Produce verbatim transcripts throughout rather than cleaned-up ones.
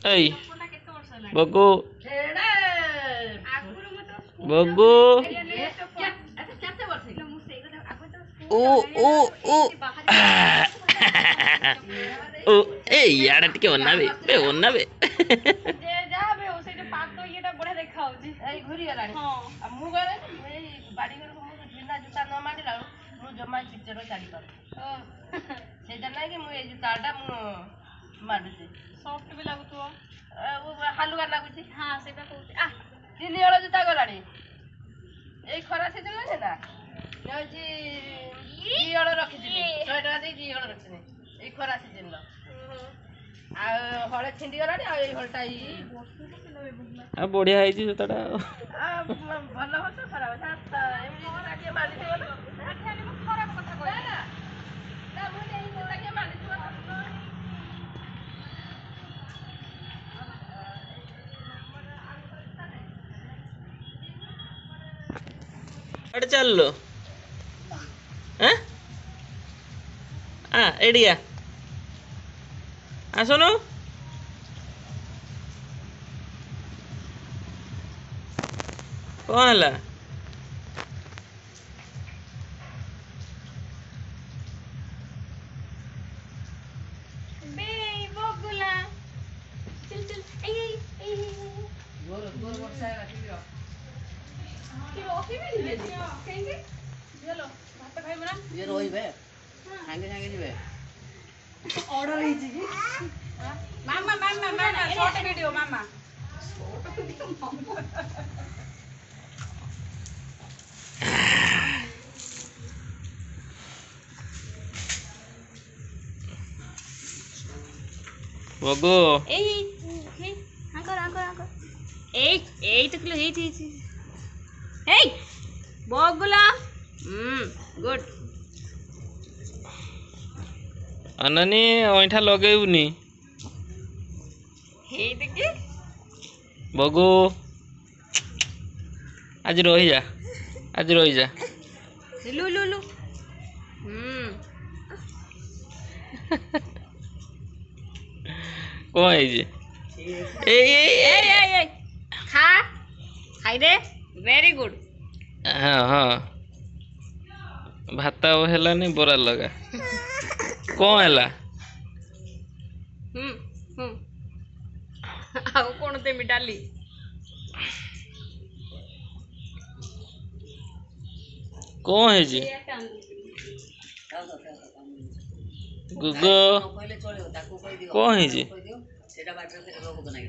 ऐ बगो बगो ओ ओ ओ ओ ए यार टिके ओना बे बे ओना बे जे जा बे ओ से पातो येटा बढे देखा होची ए घुरी गलानी हां मु गले ए बाडी घर को मु बिना जूता न मारिला मु जमा पिक्चर चाडी कर सेटा नै कि मु ए जूताटा मु माडुची सॉफ्ट भी लागुतो ओ हालुआ लागुची हां सेटा कहूची आ तीन हळ जूता गलानी ए खरा से दिन नै ना नजी दी हळ रखी दी सौ टका दे दी हळ रखनी ए खरा से दिन आ हळे छिंडी गलानी आ ए हळटा ई आ बढ़िया है जी जूताटा आ भलो हो तो खराब है एमनी जूता के मारी दे ना खाली मु खराब कथा कहै ना ना मु नै जूता के मारी दे अड़ चल लो हैं आ एडिया आ सुनो कौन हला बे बगुला चल चल आई आई गोर गोर गोर सारा ठीक कि ओके भी ले कहेंगे चलो भात खाइ बना ये रोई बे सांगे सांगे जीवे ऑर्डर है जी मामा मामा मामा शॉर्ट वीडियो मामा शॉर्ट वीडियो बगो ए ए आकर आकर आकर ए ए तो किलो ए ए ए बगुला हम्म गुड अननी ओइठा लगेउनी हे देखी बगो आज रही जा आज रही जा लू लू लू हम्म कौन है जी ए ए ए ए खा खाई दे वेरी गुड हाँ हाँ भात है नहीं बोरा लगा कौन है हम्म हम्म आउ कौन ते मिटाली कौन है जी गुगो कौन है जी सेटा बाटर से रोग बनाई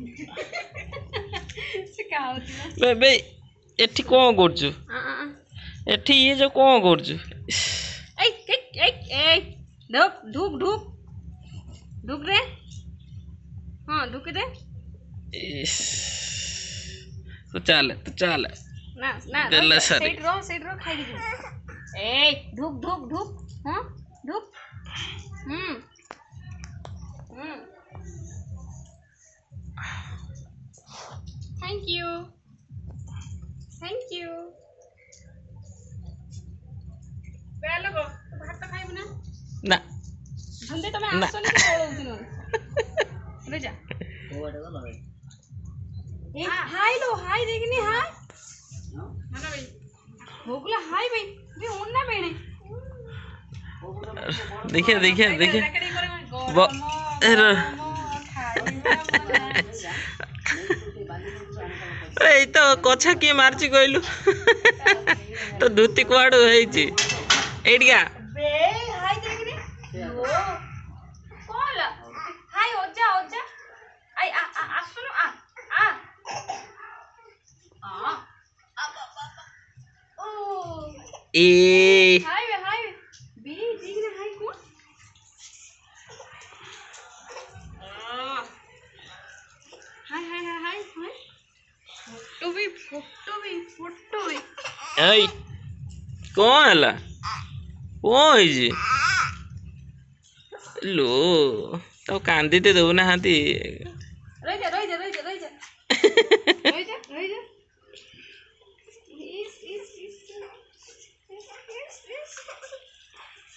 से का होती ना बे बे एठी कौन करछु आ आ एठी ये जो कौन करछु ए ए ए धूप धूप धूप धूप रे हां धूप दे इस तो चल तो चल ना ना सेट रो सेट रो खाई दी ए धूप धूप धूप हां धूप हम्म हम्म थैंक यू थैंक यू बेलो को भात तो खाइब ना ना धंधे तो मैं आसो नहीं बोलौती न ले जा वो वाला वाला ए हाय लो हाय देखनी हाय ना ना भाई भोगला हाय भाई भी ओन ना बेणे देखिए देखिए देखिए ए तो कछा किए मारची कहलु तो धुती कुआडू हेची एडिया बे हाय देखनी ओ कॉल हाय ओजा ओजा आई आ आ आ सुनो आ आ आ आ ओ ए हाय बे हाय बे देखनी हाय कौन हाय हाय हाय हाय हाय फोटो भी फोटो भी फोटो भी ए कौन हला कौन है जी लो तो कांदी ते दो ना हाथी रह जा रह जा रह जा रह जा रह जा रह जा इस इस इस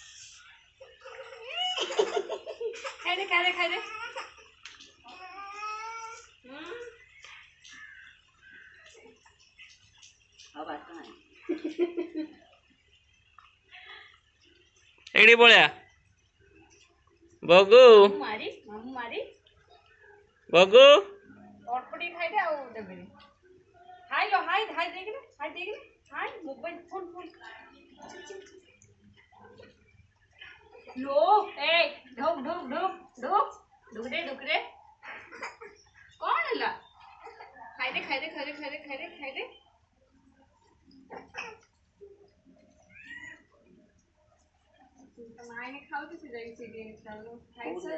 खाई दे खाई दे खाई दे ଏଇଠି ପଳେଆ ବଗୁ ମାରି ମାମୁ ମାରି ବଗୁ ଅଳ୍ପ ଟିକେ ଖାଇଦେ ଆଉ ଦେବେନି। ହାଇ लो ହାଇ ହାଇ ଦେଇକିନା ହାଇ ଦେଇକିନା ହାଇ ମୋବାଇଲ ଫୋନ ଫୋନ लो ए ढुक ढुक ढुक ढुक ढुक रे ढुक रे कौन है खाइदे खाइदे खाइदे खाइदे खाइदे खाइदे मायने खाऊ से जाई से दे चलो खाइ से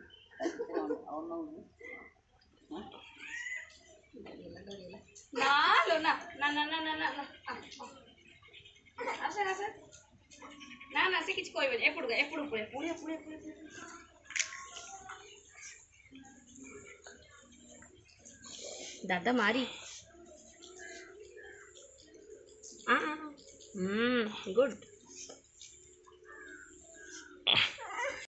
ना लो ना ना ना ना ना ना आसे आसे ना ना से किछ कहबे एपड़ एपड़ पड़े पुड़े पुड़े पुड़े दादा मारी आ हम्म गुड